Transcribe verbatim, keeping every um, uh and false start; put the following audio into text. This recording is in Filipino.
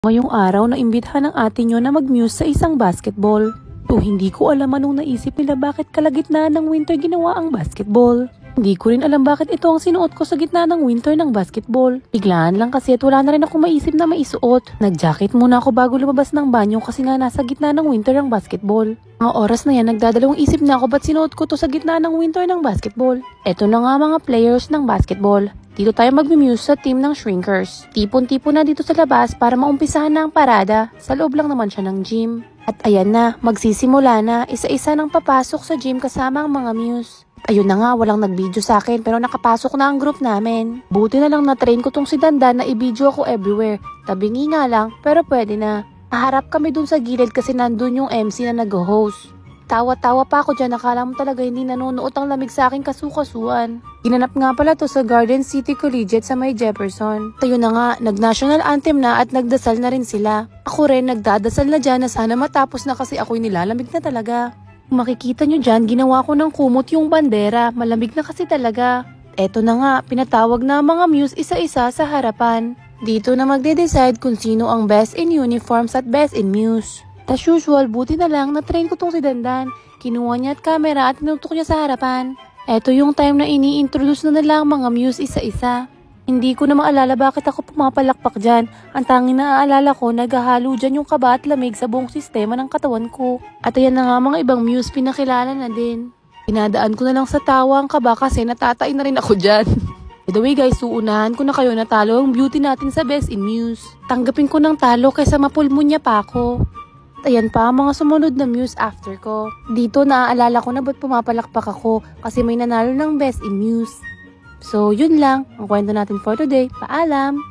Ngayong araw na imbitahan ng ate nyo na mag-muse sa isang basketball. To hindi ko alam anong naisip nila bakit kalagitnaan ng winter ginawa ang basketball. Hindi ko rin alam bakit ito ang sinuot ko sa gitna ng winter ng basketball. Biglaan lang kasi at wala na rin ako maisip na maisuot. Nag-jacket muna ako bago lumabas ng banyo kasi nga nasa gitna ng winter ng basketball. Mga oras na yan nagdadalawang isip na ako ba't sinuot ko to sa gitna ng winter ng basketball. Eto na nga mga players ng basketball. Dito tayo mag-muse sa team ng Shrinkers. Tipon-tipon na dito sa labas para maumpisahan na ang parada. Sa loob lang naman siya ng gym. At ayan na, magsisimula na. Isa-isa nang papasok sa gym kasama ang mga muse. Ayun na nga, walang nag-video sa akin pero nakapasok na ang group namin. Buti na lang na-train ko tong si Dandan na i-video ako everywhere. Tabingi nga lang, pero pwede na. Paharap kami dun sa gilid kasi nandun yung M C na nag-host. Tawa-tawa pa ako dyan, nakala mo talaga hindi nanonood ang lamig sa aking kasukasuan. Ginanap nga pala to sa Garden City Collegiate sa may Jefferson. Tayo na nga, nag-national anthem na at nagdasal na rin sila. Ako rin, nagdadasal na dyan na sana matapos na kasi ako'y nilalamig na talaga. Kung makikita nyo dyan, ginawa ko ng kumot yung bandera, malamig na kasi talaga. Eto na nga, pinatawag na mga muse isa-isa sa harapan. Dito na magde-decide kung sino ang best in uniforms at best in muse. As usual, buti na lang na-train ko tong si Dandan. Kinuha niya at camera at tinutok niya sa harapan. Eto yung time na ini-introduce na nila ang mga muse isa-isa. Hindi ko na maalala bakit ako pumapalakpak dyan. Ang tanging naaalala ko, naghahalo dyan yung kaba at lamig sa buong sistema ng katawan ko. At ayan na nga mga ibang muse pinakilala na din. Pinadaan ko na lang sa tawa ang kaba kasi natatain na rin ako dyan. By the way guys, uunahan ko na kayo na talo ang beauty natin sa Best in Muse. Tanggapin ko ng talo kaysa mapulmonya pa ako. Ayan pa ang mga sumunod na muse after ko. Dito naaalala ko na ba't pumapalakpak ako kasi may nanalo ng Best in Muse. So yun lang ang kwento natin for today. Paalam!